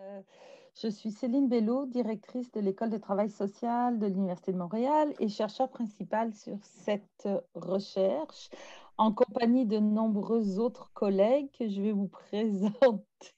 Euh, je suis Céline Bello, directrice de l'École de travail social de l'Université de Montréal et chercheur principal sur cette recherche, en compagnie de nombreux autres collègues que je vais vous présenter.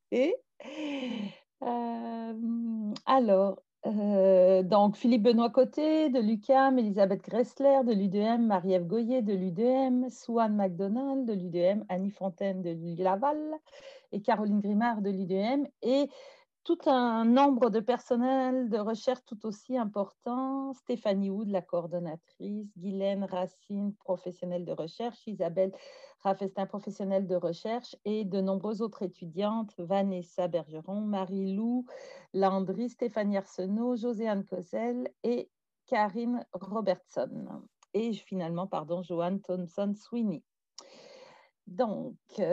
Donc Philippe Benoît Côté de l'UQAM, Elisabeth Gressler de l'UDM, Marie-Ève Goyer de l'UDM, Swan McDonald de l'UDM, Annie Fontaine de Laval et Caroline Grimard de l'UDM et tout un nombre de personnels de recherche tout aussi important, Stéphanie Wood, la coordonnatrice, Guylaine Racine, professionnelle de recherche, Isabelle Raffestin, professionnelle de recherche, et de nombreuses autres étudiantes, Vanessa Bergeron, Marie-Lou Landry, Stéphanie Arsenault, Josiane Cosel et Karine Robertson. Et finalement, Joanne Thompson-Sweeney. Donc,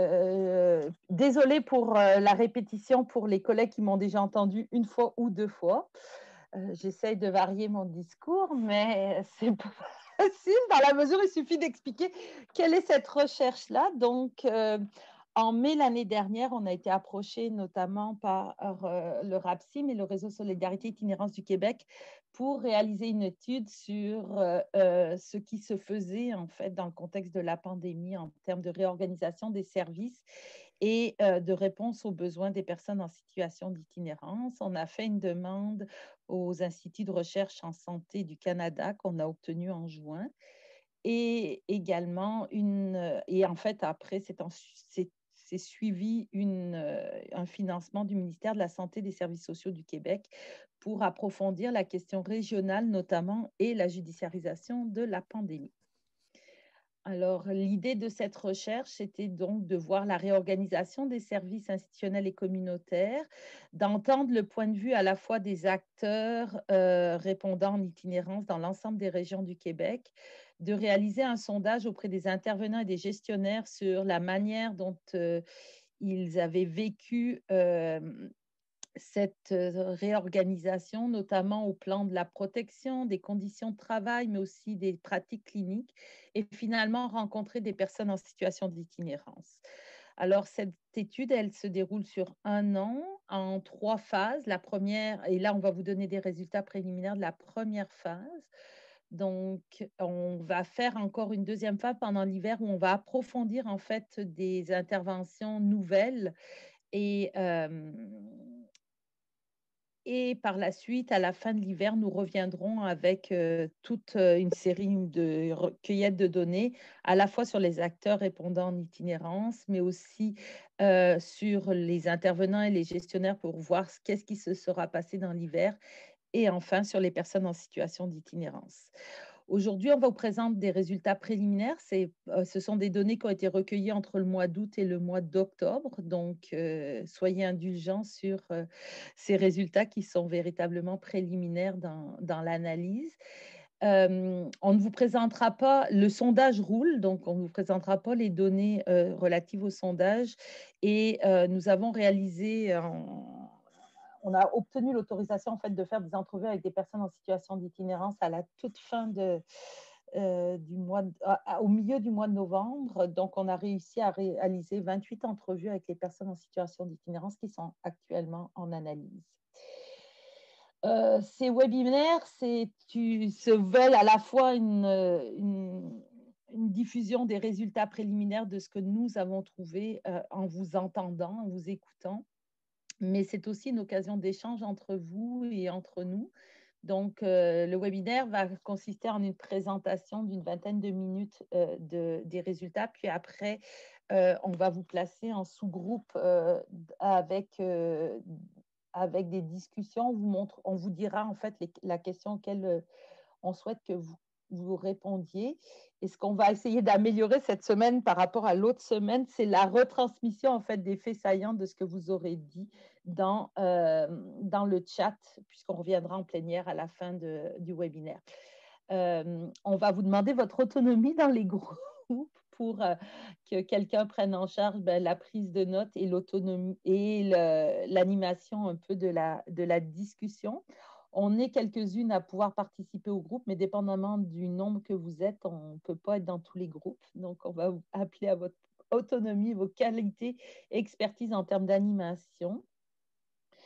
désolée pour la répétition pour les collègues qui m'ont déjà entendu une fois ou deux fois. J'essaye de varier mon discours, mais c'est pas facile dans la mesure où il suffit d'expliquer quelle est cette recherche-là. Donc, en mai l'année dernière, on a été approché notamment par le RAPSIM et le Réseau Solidarité Itinérance du Québec pour réaliser une étude sur ce qui se faisait en fait dans le contexte de la pandémie en termes de réorganisation des services et de réponse aux besoins des personnes en situation d'itinérance. On a fait une demande aux instituts de recherche en santé du Canada qu'on a obtenu en juin et également et en fait après c'est suivi un financement du ministère de la Santé et des Services sociaux du Québec pour approfondir la question régionale notamment et la judiciarisation de la pandémie. Alors, l'idée de cette recherche, c'était donc de voir la réorganisation des services institutionnels et communautaires, d'entendre le point de vue à la fois des acteurs répondant en itinérance dans l'ensemble des régions du Québec, de réaliser un sondage auprès des intervenants et des gestionnaires sur la manière dont ils avaient vécu cette réorganisation, notamment au plan de la protection, des conditions de travail, mais aussi des pratiques cliniques, et finalement rencontrer des personnes en situation d'itinérance. Alors, cette étude, elle se déroule sur un an en 3 phases. La première, et là, on va vous donner des résultats préliminaires de la première phase. Donc, on va faire encore une deuxième phase pendant l'hiver où on va approfondir en fait des interventions nouvelles et et par la suite, à la fin de l'hiver, nous reviendrons avec toute une série de recueillettes de données, à la fois sur les acteurs répondant en itinérance, mais aussi sur les intervenants et les gestionnaires pour voir qu'est-ce qui se sera passé dans l'hiver, et enfin sur les personnes en situation d'itinérance. Aujourd'hui, on va vous présenter des résultats préliminaires. Ce sont des données qui ont été recueillies entre le mois d'août et le mois d'octobre. Donc, soyez indulgents sur ces résultats qui sont véritablement préliminaires dans l'analyse. On ne vous présentera pas, le sondage roule, donc on ne vous présentera pas les données relatives au sondage. Et nous avons réalisé on a obtenu l'autorisation en fait de faire des entrevues avec des personnes en situation d'itinérance à la toute fin au milieu du mois de novembre. Donc, on a réussi à réaliser 28 entrevues avec les personnes en situation d'itinérance qui sont actuellement en analyse. Ces webinaires se veulent à la fois une diffusion des résultats préliminaires de ce que nous avons trouvé en vous entendant, en vous écoutant, mais c'est aussi une occasion d'échange entre vous et entre nous. Donc, le webinaire va consister en une présentation d'une vingtaine de minutes des résultats, puis après, on va vous placer en sous-groupe avec des discussions. On vous dira en fait la question auquel on souhaite que vous répondiez. Et ce qu'on va essayer d'améliorer cette semaine par rapport à l'autre semaine, c'est la retransmission en fait des faits saillants de ce que vous aurez dit dans le chat, puisqu'on reviendra en plénière à la fin du webinaire. On va vous demander votre autonomie dans les groupes pour que quelqu'un prenne en charge la prise de notes et l'autonomie et l'animation un peu de la discussion. On est quelques-unes à pouvoir participer au groupe, mais dépendamment du nombre que vous êtes, on ne peut pas être dans tous les groupes. Donc, on va vous appeler à votre autonomie, vos qualités, expertise en termes d'animation.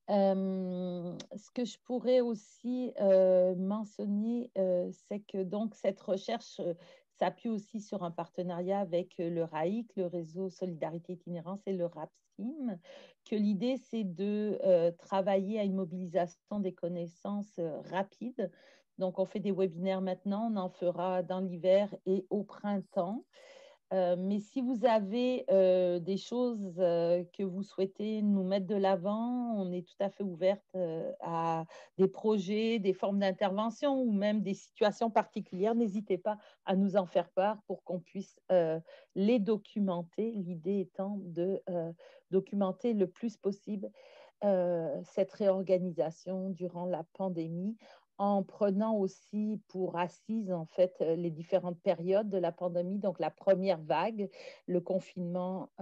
Ce que je pourrais aussi mentionner, c'est que donc cette recherche s'appuie aussi sur un partenariat avec le RAIC, le réseau Solidarité Itinérance, et le RAPSIM, que l'idée, c'est de travailler à une mobilisation des connaissances rapides. Donc, on fait des webinaires maintenant, on en fera dans l'hiver et au printemps. Mais si vous avez des choses que vous souhaitez nous mettre de l'avant, on est tout à fait ouverte à des projets, des formes d'intervention ou même des situations particulières. N'hésitez pas à nous en faire part pour qu'on puisse les documenter. L'idée étant de documenter le plus possible cette réorganisation durant la pandémie, en prenant aussi pour assise en fait les différentes périodes de la pandémie, donc la première vague, le confinement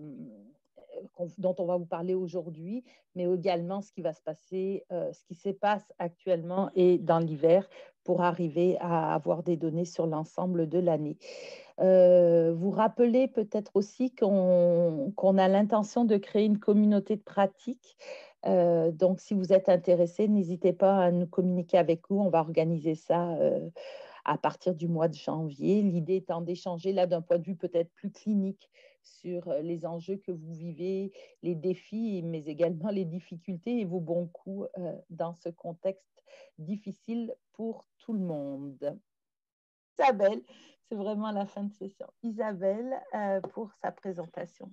dont on va vous parler aujourd'hui, mais également ce qui va se passer, ce qui se passe actuellement et dans l'hiver pour arriver à avoir des données sur l'ensemble de l'année. Vous rappelez peut-être aussi qu'on a l'intention de créer une communauté de pratique. Donc, si vous êtes intéressé, n'hésitez pas à nous communiquer avec nous. On va organiser ça à partir du mois de janvier. L'idée étant d'échanger là d'un point de vue peut-être plus clinique sur les enjeux que vous vivez, les défis, mais également les difficultés et vos bons coups dans ce contexte difficile pour tout le monde. Isabelle, c'est vraiment la fin de session. Isabelle, pour sa présentation.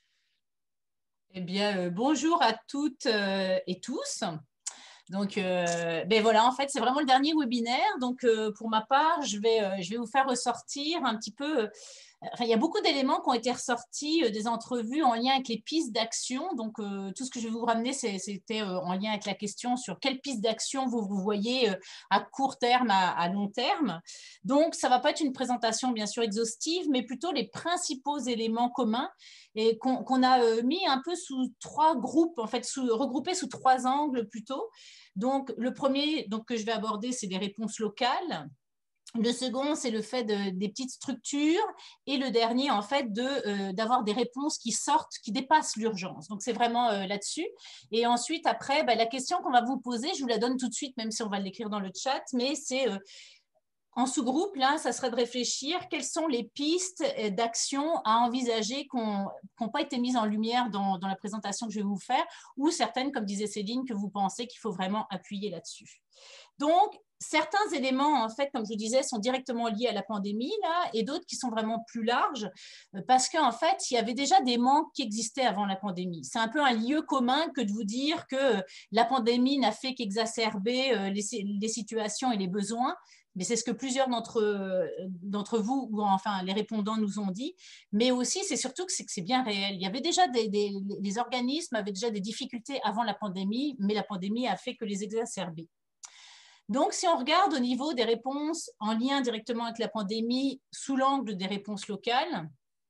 Eh bien, bonjour à toutes et tous. Donc, ben voilà, en fait, c'est vraiment le dernier webinaire. Donc, pour ma part, je vais vous faire ressortir un petit peu. Enfin, il y a beaucoup d'éléments qui ont été ressortis des entrevues en lien avec les pistes d'action. Donc, tout ce que je vais vous ramener, c'était en lien avec la question sur quelles pistes d'action vous voyez à court terme, à long terme. Donc, ça ne va pas être une présentation, bien sûr, exhaustive, mais plutôt les principaux éléments communs et qu'on a mis un peu sous 3 groupes, en fait, regroupés sous 3 angles plutôt. Donc, le premier que je vais aborder, c'est des réponses locales. Le second, c'est le fait des petites structures. Et le dernier, en fait, d'avoir des réponses qui sortent, qui dépassent l'urgence. Donc, c'est vraiment là-dessus. Et ensuite, après, la question qu'on va vous poser, je vous la donne tout de suite, même si on va l'écrire dans le chat, mais c'est en sous-groupe, là, ça serait de réfléchir quelles sont les pistes d'action à envisager qui n'ont pas été mises en lumière dans la présentation que je vais vous faire, ou certaines, comme disait Céline, que vous pensez qu'il faut vraiment appuyer là-dessus. Donc, certains éléments, en fait, comme je vous disais, sont directement liés à la pandémie, là, et d'autres qui sont vraiment plus larges, parce qu'en fait, il y avait déjà des manques qui existaient avant la pandémie. C'est un peu un lieu commun que de vous dire que la pandémie n'a fait qu'exacerber les situations et les besoins, mais c'est ce que plusieurs d'entre vous, ou enfin les répondants nous ont dit, mais aussi c'est surtout que c'est bien réel. Il y avait déjà les organismes avaient déjà des difficultés avant la pandémie, mais la pandémie a fait que les exacerber. Donc, si on regarde au niveau des réponses en lien directement avec la pandémie sous l'angle des réponses locales,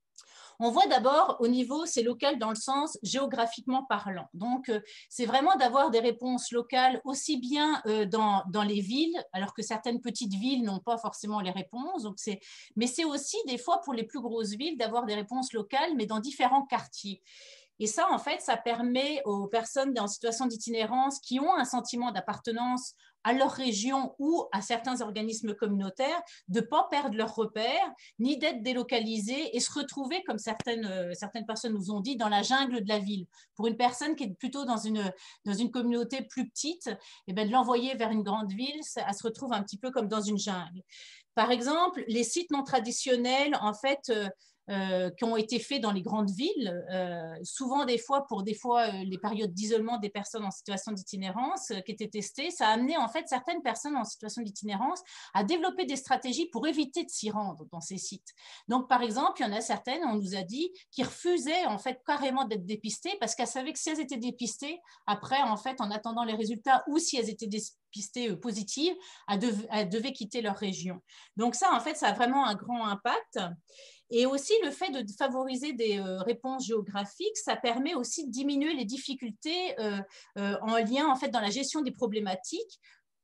on voit d'abord au niveau, c'est local dans le sens géographiquement parlant. Donc, c'est vraiment d'avoir des réponses locales aussi bien dans les villes, alors que certaines petites villes n'ont pas forcément les réponses. Donc mais c'est aussi des fois pour les plus grosses villes d'avoir des réponses locales, mais dans différents quartiers. Et ça, en fait, ça permet aux personnes en situation d'itinérance qui ont un sentiment d'appartenance à leur région ou à certains organismes communautaires de ne pas perdre leurs repères, ni d'être délocalisés et se retrouver, comme certaines personnes nous ont dit, dans la jungle de la ville. Pour une personne qui est plutôt dans une communauté plus petite, eh bien, de l'envoyer vers une grande ville, elle se retrouve un petit peu comme dans une jungle. Par exemple, les sites non traditionnels, en fait, qui ont été faits dans les grandes villes, souvent des fois pour les périodes d'isolement des personnes en situation d'itinérance qui étaient testées, ça a amené en fait certaines personnes en situation d'itinérance à développer des stratégies pour éviter de s'y rendre dans ces sites. Donc par exemple, il y en a certaines, on nous a dit, qui refusaient en fait carrément d'être dépistées parce qu'elles savaient que si elles étaient dépistées, après en fait en attendant les résultats ou si elles étaient dépistées positives, elles devaient quitter leur région. Donc ça en fait, ça a vraiment un grand impact. Et aussi, le fait de favoriser des réponses géographiques, ça permet aussi de diminuer les difficultés en lien, en fait, dans la gestion des problématiques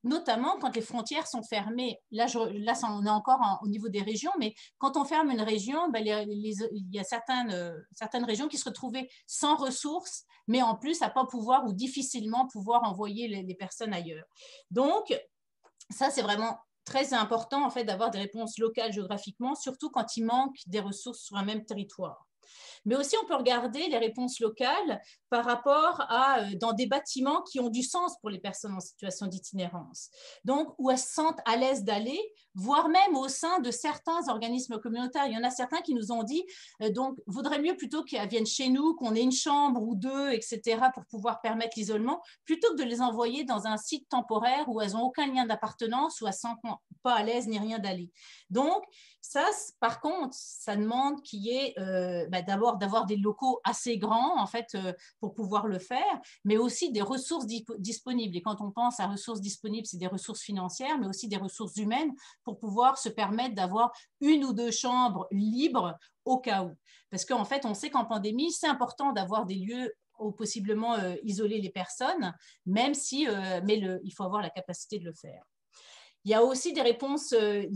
notamment quand les frontières sont fermées. Là, on est encore au niveau des régions, mais quand on ferme une région, ben, il y a certaines régions qui se retrouvaient sans ressources, mais en plus à pas pouvoir ou difficilement pouvoir envoyer les personnes ailleurs. Donc, ça, c'est vraiment très important en fait d'avoir des réponses locales géographiquement, surtout quand il manque des ressources sur un même territoire. Mais aussi, on peut regarder les réponses locales par rapport à dans des bâtiments qui ont du sens pour les personnes en situation d'itinérance. Donc, où elles se sentent à l'aise d'aller, voire même au sein de certains organismes communautaires. Il y en a certains qui nous ont dit, donc, vaudrait mieux plutôt qu'elles viennent chez nous, qu'on ait une chambre ou deux, etc., pour pouvoir permettre l'isolement, plutôt que de les envoyer dans un site temporaire où elles n'ont aucun lien d'appartenance, où elles ne se sentent pas à l'aise ni rien d'aller. Donc, ça, par contre, ça demande qu'il y ait d'abord d'avoir des locaux assez grands, en fait, pour pouvoir le faire, mais aussi des ressources disponibles. Et quand on pense à ressources disponibles, c'est des ressources financières, mais aussi des ressources humaines pour pouvoir se permettre d'avoir une ou deux chambres libres au cas où. Parce qu'en fait, on sait qu'en pandémie, c'est important d'avoir des lieux où possiblement isoler les personnes, même si, il faut avoir la capacité de le faire. Il y a aussi des réponses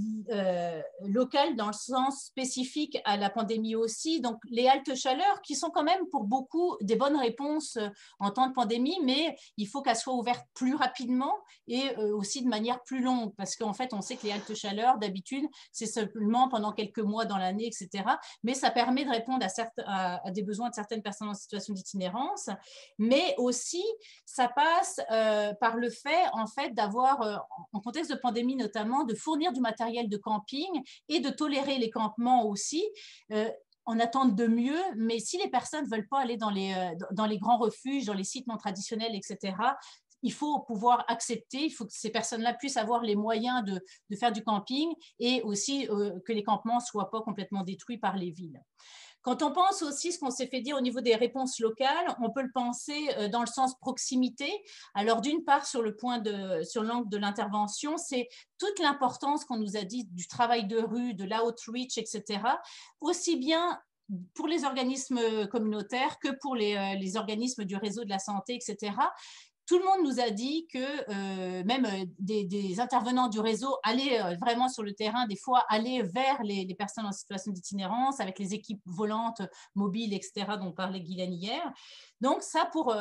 locales dans le sens spécifique à la pandémie aussi. Donc, les haltes chaleur qui sont quand même pour beaucoup des bonnes réponses en temps de pandémie, mais il faut qu'elles soient ouvertes plus rapidement et aussi de manière plus longue parce qu'en fait, on sait que les haltes chaleur, d'habitude, c'est seulement pendant quelques mois dans l'année, etc. Mais ça permet de répondre à des besoins de certaines personnes en situation d'itinérance. Mais aussi, ça passe par le fait, en fait, d'avoir, en contexte de pandémie, notamment, de fournir du matériel de camping et de tolérer les campements aussi, en attente de mieux. Mais si les personnes ne veulent pas aller dans les grands refuges, dans les sites non traditionnels, etc., il faut pouvoir accepter, il faut que ces personnes-là puissent avoir les moyens de faire du camping et aussi que les campements ne soient pas complètement détruits par les villes. Quand on pense aussi ce qu'on s'est fait dire au niveau des réponses locales, on peut le penser dans le sens proximité. Alors, d'une part, sur l'angle de l'intervention, c'est toute l'importance qu'on nous a dit du travail de rue, de l'outreach, etc., aussi bien pour les organismes communautaires que pour les organismes du réseau de la santé, etc. Tout le monde nous a dit que même des intervenants du réseau allaient vraiment sur le terrain, des fois aller vers les personnes en situation d'itinérance avec les équipes volantes, mobiles, etc., dont parlait Guylaine hier. Donc ça, pour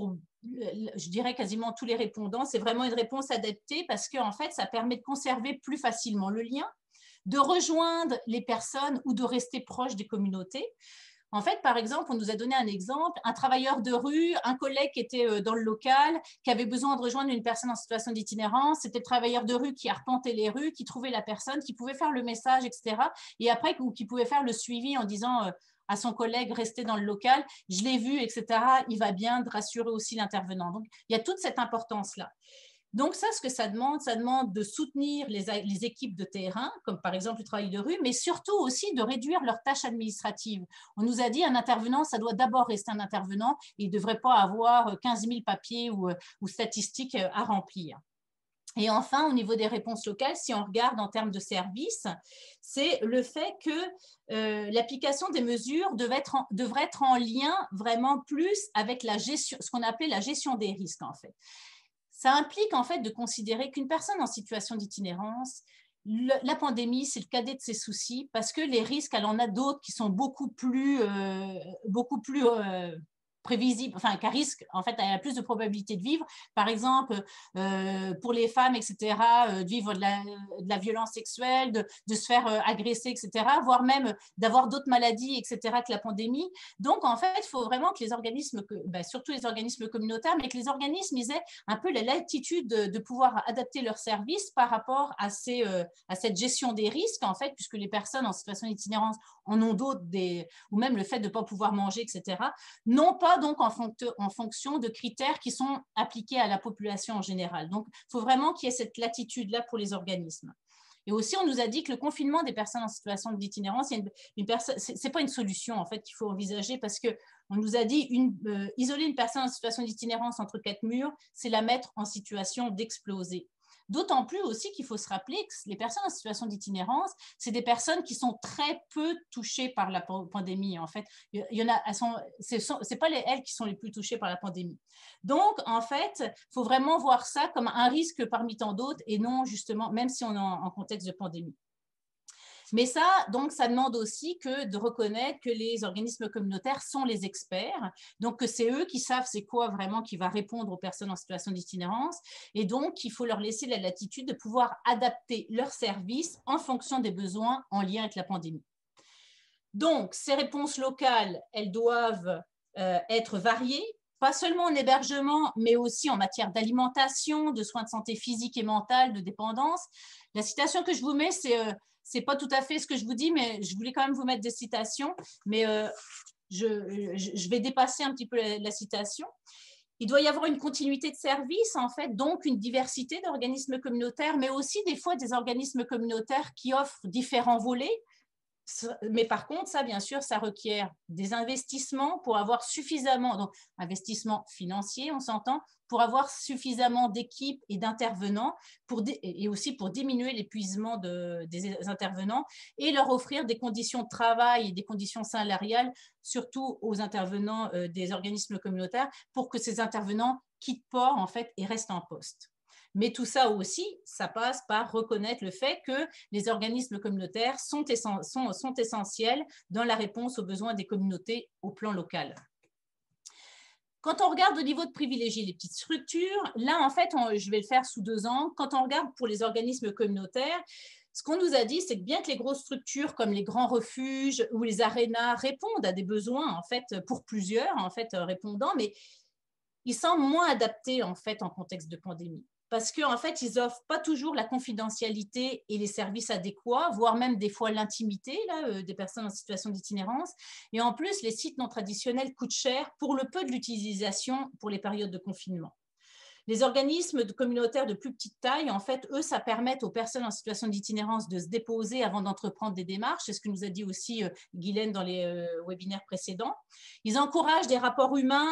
je dirais quasiment tous les répondants, c'est vraiment une réponse adaptée parce qu'en fait, ça permet de conserver plus facilement le lien, de rejoindre les personnes ou de rester proche des communautés. En fait, par exemple, on nous a donné un exemple, un travailleur de rue, un collègue qui était dans le local, qui avait besoin de rejoindre une personne en situation d'itinérance. C'était le travailleur de rue qui arpentait les rues, qui trouvait la personne, qui pouvait faire le message, etc. Et après, qui pouvait faire le suivi en disant à son collègue, restez dans le local, je l'ai vu, etc. Il va bien, de rassurer aussi l'intervenant. Donc, il y a toute cette importance-là. Donc ça, ce que ça demande de soutenir les équipes de terrain, comme par exemple le travail de rue, mais surtout aussi de réduire leurs tâches administratives. On nous a dit un intervenant, ça doit d'abord rester un intervenant, et il ne devrait pas avoir 15 000 papiers ou statistiques à remplir. Et enfin, au niveau des réponses locales, si on regarde en termes de services, c'est le fait que l'application des mesures devrait être en lien vraiment plus avec la gestion, ce qu'on appelait la gestion des risques en fait. Ça implique en fait de considérer qu'une personne en situation d'itinérance, la pandémie, c'est le cadet de ses soucis parce que les risques, elle en a d'autres qui sont beaucoup plus prévisible, enfin qu'un risque, en fait, elle a plus de probabilité de vivre. Par exemple, pour les femmes, etc., de vivre de la violence sexuelle, de se faire agresser, etc., voire même d'avoir d'autres maladies, etc., que la pandémie. Donc, en fait, il faut vraiment que les organismes, surtout les organismes communautaires, mais que les organismes ils aient un peu la latitude de pouvoir adapter leurs services par rapport à cette gestion des risques, en fait, puisque les personnes en situation d'itinérance en ont d'autres, ou même le fait de ne pas pouvoir manger, etc., non pas donc en fonction de critères qui sont appliqués à la population en général. Donc, il faut vraiment qu'il y ait cette latitude-là pour les organismes. Et aussi, on nous a dit que le confinement des personnes en situation d'itinérance, ce n'est pas une solution en fait qu'il faut envisager parce qu'on nous a dit isoler une personne en situation d'itinérance entre quatre murs, c'est la mettre en situation d'exploser. D'autant plus aussi qu'il faut se rappeler que les personnes en situation d'itinérance, c'est des personnes qui sont très peu touchées par la pandémie. En fait, il y en a, c'est pas elles qui sont les plus touchées par la pandémie. Donc, en fait, il faut vraiment voir ça comme un risque parmi tant d'autres et non justement, même si on est en contexte de pandémie. Mais ça, donc, ça demande aussi de reconnaître que les organismes communautaires sont les experts, donc que c'est eux qui savent c'est quoi vraiment qui va répondre aux personnes en situation d'itinérance, et donc il faut leur laisser la latitude de pouvoir adapter leurs services en fonction des besoins en lien avec la pandémie. Donc, ces réponses locales, elles doivent être variées, pas seulement en hébergement, mais aussi en matière d'alimentation, de soins de santé physique et mentale, de dépendance. La citation que je vous mets, c'est pas tout à fait ce que je vous dis, mais je voulais quand même vous mettre des citations, mais je vais dépasser un petit peu la citation. Il doit y avoir une continuité de service, en fait, donc une diversité d'organismes communautaires, mais aussi des fois des organismes communautaires qui offrent différents volets. Mais par contre, ça, bien sûr, ça requiert des investissements pour avoir suffisamment, donc investissements financiers, on s'entend, pour avoir suffisamment d'équipes et d'intervenants et aussi pour diminuer l'épuisement des intervenants et leur offrir des conditions de travail et des conditions salariales, surtout aux intervenants des organismes communautaires, pour que ces intervenants quittent port, en fait, et restent en poste. Mais tout ça aussi, ça passe par reconnaître le fait que les organismes communautaires sont essentiels dans la réponse aux besoins des communautés au plan local. Quand on regarde au niveau de privilégier les petites structures, là, en fait, je vais le faire sous 2 ans. Quand on regarde pour les organismes communautaires, ce qu'on nous a dit, c'est que bien que les grosses structures comme les grands refuges ou les arénas répondent à des besoins, en fait, pour plusieurs, en fait, répondants, mais ils semblent moins adaptés, en fait, en contexte de pandémie. Parce qu'en fait, ils n'offrent pas toujours la confidentialité et les services adéquats, voire même des fois l'intimité des personnes en situation d'itinérance. Et en plus, les sites non traditionnels coûtent cher pour le peu de l'utilisation pour les périodes de confinement. Les organismes communautaires de plus petite taille, en fait, eux, ça permet aux personnes en situation d'itinérance de se déposer avant d'entreprendre des démarches. C'est ce que nous a dit aussi Guylaine dans les webinaires précédents. Ils encouragent les rapports humains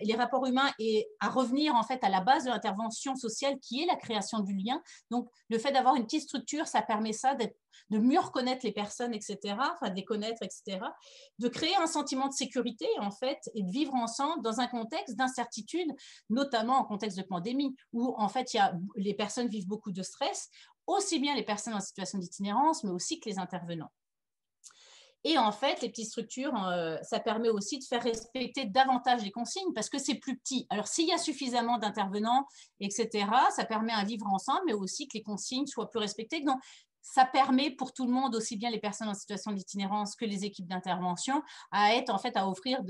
et à revenir en fait à la base de l'intervention sociale qui est la création du lien. Donc, le fait d'avoir une petite structure, ça permet ça de mieux reconnaître les personnes, etc., enfin de les connaître, etc., de créer un sentiment de sécurité, en fait, et de vivre ensemble dans un contexte d'incertitude, notamment en contexte de pandémie, où, en fait, les personnes vivent beaucoup de stress, aussi bien les personnes en situation d'itinérance, mais aussi que les intervenants. Et en fait, les petites structures, ça permet aussi de faire respecter davantage les consignes parce que c'est plus petit. Alors, s'il y a suffisamment d'intervenants, etc., ça permet un vivre ensemble, mais aussi que les consignes soient plus respectées. Donc, ça permet pour tout le monde, aussi bien les personnes en situation d'itinérance que les équipes d'intervention, à offrir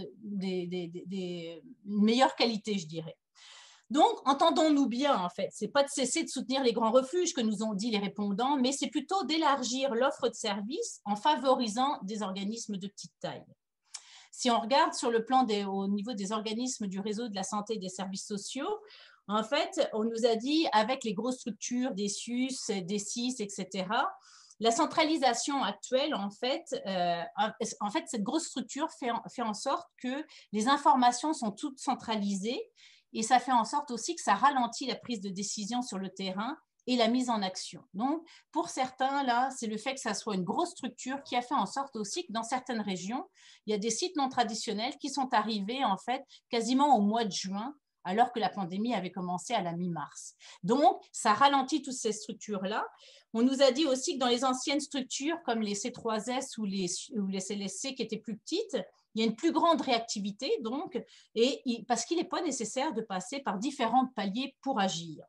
une meilleure qualité, je dirais. Donc, entendons-nous bien, en fait, ce n'est pas de cesser de soutenir les grands refuges que nous ont dit les répondants, mais c'est plutôt d'élargir l'offre de services en favorisant des organismes de petite taille. Si on regarde sur le plan au niveau des organismes du réseau de la santé et des services sociaux, en fait, on nous a dit, avec les grosses structures des SUS, des SIS, etc., la centralisation actuelle, en fait, cette grosse structure fait en sorte que les informations sont toutes centralisées et ça fait en sorte aussi que ça ralentit la prise de décision sur le terrain et la mise en action. Donc, pour certains, là, c'est le fait que ça soit une grosse structure qui a fait en sorte aussi que dans certaines régions, il y a des sites non traditionnels qui sont arrivés, en fait, quasiment au mois de juin, alors que la pandémie avait commencé à la mi-mars. Donc, ça ralentit toutes ces structures-là. On nous a dit aussi que dans les anciennes structures, comme les C3S ou les CLSC qui étaient plus petites, il y a une plus grande réactivité, donc, parce qu'il n'est pas nécessaire de passer par différents paliers pour agir.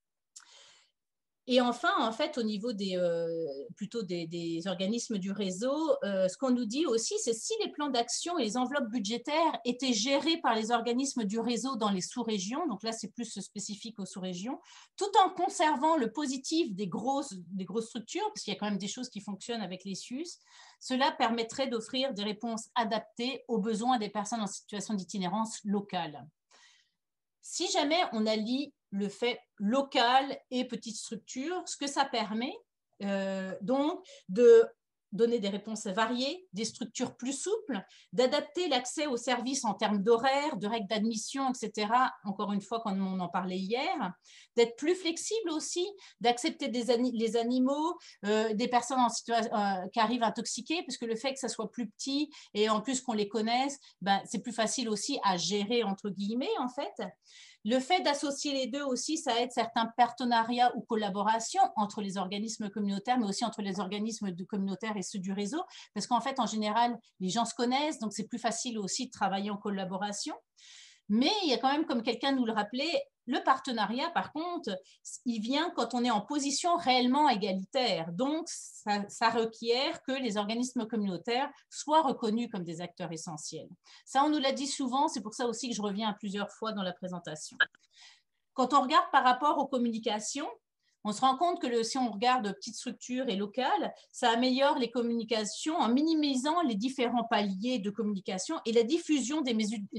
Et enfin, en fait, au niveau plutôt des organismes du réseau, ce qu'on nous dit aussi, c'est si les plans d'action et les enveloppes budgétaires étaient gérés par les organismes du réseau dans les sous-régions, donc là, c'est plus spécifique aux sous-régions, tout en conservant le positif des grosses structures, parce qu'il y a quand même des choses qui fonctionnent avec les SUS, cela permettrait d'offrir des réponses adaptées aux besoins des personnes en situation d'itinérance locale. Si jamais on allie le fait local et petite structure, ce que ça permet donc donner des réponses variées, des structures plus souples, d'adapter l'accès aux services en termes d'horaire, de règles d'admission, etc. Encore une fois, comme on en parlait hier, d'être plus flexible aussi, d'accepter les animaux, des personnes qui arrivent intoxiquées, parce que le fait que ça soit plus petit et en plus qu'on les connaisse, ben, c'est plus facile aussi à gérer, entre guillemets, en fait. Le fait d'associer les deux aussi, ça aide certains partenariats ou collaborations entre les organismes communautaires, mais aussi entre les organismes communautaires et ceux du réseau, parce qu'en fait, en général, les gens se connaissent, donc c'est plus facile aussi de travailler en collaboration. Mais il y a quand même, comme quelqu'un nous le rappelait, le partenariat, par contre, il vient quand on est en position réellement égalitaire. Donc, ça requiert que les organismes communautaires soient reconnus comme des acteurs essentiels. Ça, on nous l'a dit souvent, c'est pour ça aussi que je reviens à plusieurs fois dans la présentation. Quand on regarde par rapport aux communications, on se rend compte que si on regarde petites structures et locales, ça améliore les communications en minimisant les différents paliers de communication et la diffusion des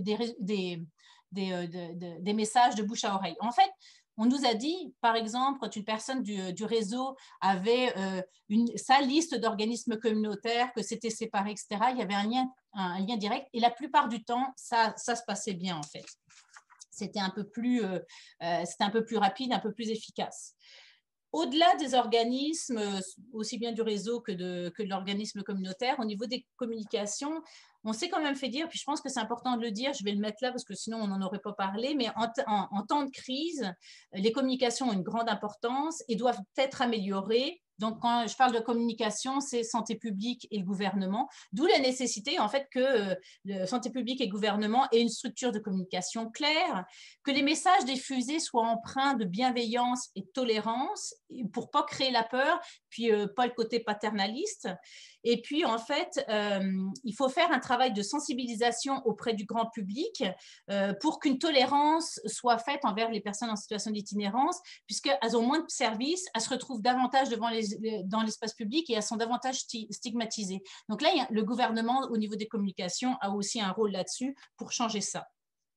messages de bouche à oreille. En fait, on nous a dit, par exemple, quand une personne du réseau avait sa liste d'organismes communautaires, que c'était séparé, etc., il y avait un lien direct et la plupart du temps, ça se passait bien en fait. C'était un peu plus rapide, un peu plus efficace. Au-delà des organismes, aussi bien du réseau que de l'organisme communautaire, au niveau des communications, on s'est quand même fait dire, puis je pense que c'est important de le dire, je vais le mettre là parce que sinon on n'en aurait pas parlé, mais en temps de crise, les communications ont une grande importance et doivent être améliorées. Donc, quand je parle de communication, c'est santé publique et le gouvernement, d'où la nécessité en fait que santé publique et gouvernement aient une structure de communication claire, que les messages diffusés soient empreints de bienveillance et de tolérance pour ne pas créer la peur, puis pas le côté paternaliste. Et puis, en fait, il faut faire un travail de sensibilisation auprès du grand public pour qu'une tolérance soit faite envers les personnes en situation d'itinérance, puisqu'elles ont moins de services, elles se retrouvent davantage dans l'espace public et elles sont davantage stigmatisées. Donc là, le gouvernement, au niveau des communications, a aussi un rôle là-dessus pour changer ça.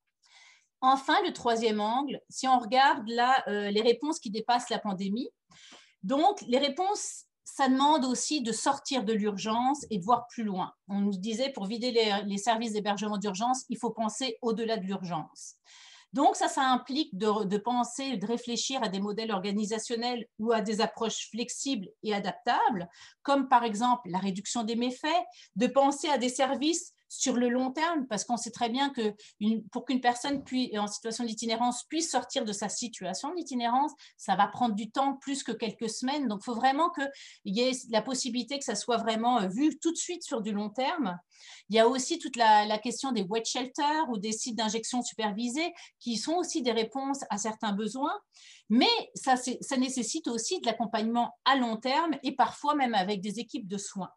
Enfin, le troisième angle, si on regarde là les réponses qui dépassent la pandémie, donc les réponses, ça demande aussi de sortir de l'urgence et de voir plus loin. On nous disait, pour vider les services d'hébergement d'urgence, il faut penser au-delà de l'urgence. Donc, ça implique de penser, de réfléchir à des modèles organisationnels ou à des approches flexibles et adaptables, comme par exemple la réduction des méfaits, de penser à des services sur le long terme, parce qu'on sait très bien que pour qu'une personne en situation d'itinérance puisse sortir de sa situation d'itinérance, ça va prendre du temps plus que quelques semaines. Donc, il faut vraiment qu'il y ait la possibilité que ça soit vraiment vu tout de suite sur du long terme. Il y a aussi toute la question des wet shelters ou des sites d'injection supervisés qui sont aussi des réponses à certains besoins, mais ça nécessite aussi de l'accompagnement à long terme et parfois même avec des équipes de soins.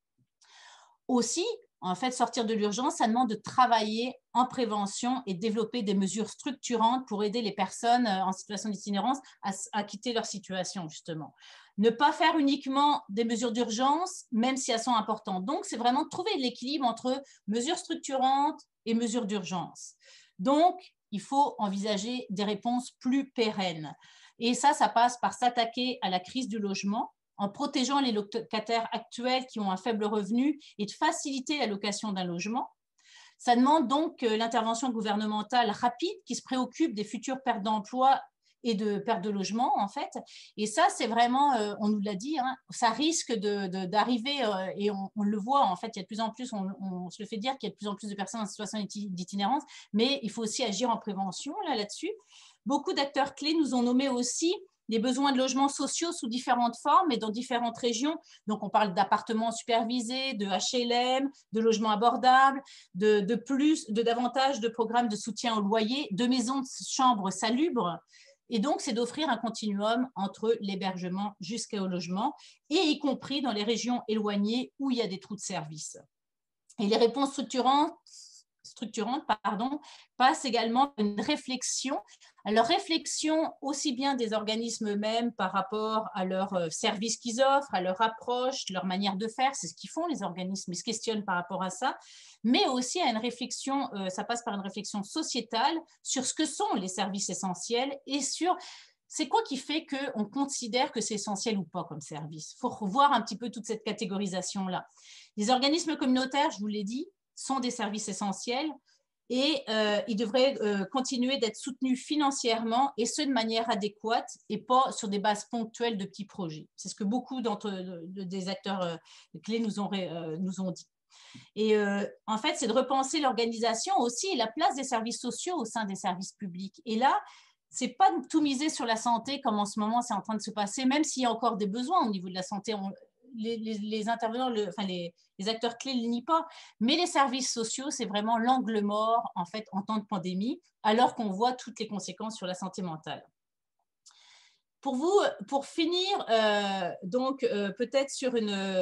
Aussi, en fait, sortir de l'urgence, ça demande de travailler en prévention et développer des mesures structurantes pour aider les personnes en situation d'itinérance à quitter leur situation, justement. Ne pas faire uniquement des mesures d'urgence, même si elles sont importantes. Donc, c'est vraiment trouver l'équilibre entre mesures structurantes et mesures d'urgence. Donc, il faut envisager des réponses plus pérennes. Et ça passe par s'attaquer à la crise du logement, en protégeant les locataires actuels qui ont un faible revenu et de faciliter la location d'un logement. Ça demande donc l'intervention gouvernementale rapide qui se préoccupe des futures pertes d'emploi et de perte de logement, en fait. Et ça, c'est vraiment, on nous l'a dit, hein, ça risque d'arriver, et on le voit, en fait, il y a de plus en plus, on se le fait dire qu'il y a de plus en plus de personnes en situation d'itinérance, mais il faut aussi agir en prévention là-dessus. Beaucoup d'acteurs clés nous ont nommé aussi les besoins de logements sociaux sous différentes formes et dans différentes régions. Donc, on parle d'appartements supervisés, de HLM, de logements abordables, de davantage de programmes de soutien au loyer, de maisons de chambres salubres. Et donc, c'est d'offrir un continuum entre l'hébergement jusqu'au logement, et y compris dans les régions éloignées où il y a des trous de service. Et les réponses structurantes passe également une réflexion. Alors, réflexion aussi bien des organismes eux-mêmes par rapport à leurs services qu'ils offrent, à leur approche, leur manière de faire, c'est ce qu'ils font les organismes, ils se questionnent par rapport à ça, mais aussi à une réflexion, ça passe par une réflexion sociétale sur ce que sont les services essentiels et sur c'est quoi qui fait qu'on considère que c'est essentiel ou pas comme service? Il faut revoir un petit peu toute cette catégorisation-là. Les organismes communautaires, je vous l'ai dit, sont des services essentiels et ils devraient continuer d'être soutenus financièrement et ce de manière adéquate et pas sur des bases ponctuelles de petits projets. C'est ce que beaucoup des acteurs clés nous ont dit. Et en fait, c'est de repenser l'organisation aussi et la place des services sociaux au sein des services publics. Et là, c'est pas de tout miser sur la santé comme en ce moment c'est en train de se passer, même s'il y a encore des besoins au niveau de la santé. Les intervenants, les acteurs clés ne le nient pas, mais les services sociaux, c'est vraiment l'angle mort en fait en temps de pandémie, alors qu'on voit toutes les conséquences sur la santé mentale. Pour vous, pour finir, peut-être sur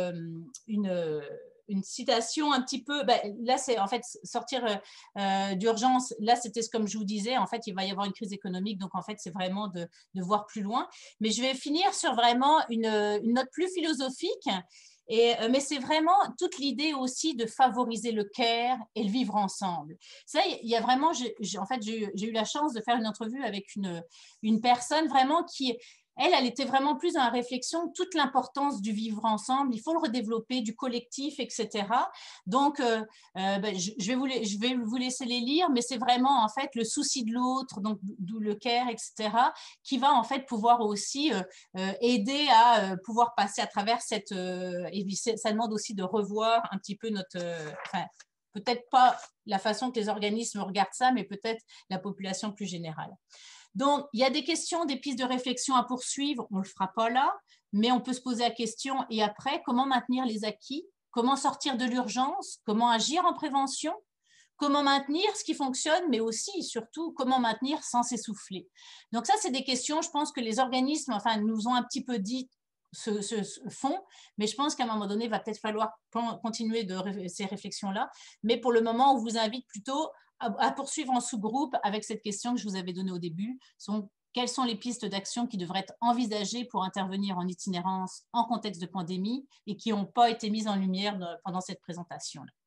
une citation un petit peu, là c'est en fait sortir d'urgence, là c'était comme je vous disais, en fait il va y avoir une crise économique, donc en fait c'est vraiment de voir plus loin, mais je vais finir sur vraiment une note plus philosophique, mais c'est vraiment toute l'idée aussi de favoriser le care et le vivre ensemble. Ça, il y a vraiment, en fait j'ai eu la chance de faire une entrevue avec une personne vraiment qui elle était vraiment plus dans la réflexion de toute l'importance du vivre ensemble, il faut le redévelopper, du collectif, etc. Donc, je vais vous laisser les lire, mais c'est vraiment en fait le souci de l'autre, donc d'où le care, etc., qui va en fait pouvoir aussi aider à pouvoir passer à travers cette… et ça demande aussi de revoir un petit peu notre… peut-être pas la façon que les organismes regardent ça, mais peut-être la population plus générale. Donc, il y a des questions, des pistes de réflexion à poursuivre. On ne le fera pas là, mais on peut se poser la question. Et après, comment maintenir les acquis? Comment sortir de l'urgence? Comment agir en prévention? Comment maintenir ce qui fonctionne, mais aussi, surtout, comment maintenir sans s'essouffler? Donc ça, c'est des questions, je pense que les organismes nous ont un petit peu dit se font, mais je pense qu'à un moment donné, il va peut-être falloir continuer ces réflexions-là. Mais pour le moment, on vous invite plutôt à poursuivre en sous-groupe avec cette question que je vous avais donnée au début. Quelles sont les pistes d'action qui devraient être envisagées pour intervenir en itinérance en contexte de pandémie et qui n'ont pas été mises en lumière pendant cette présentation-là?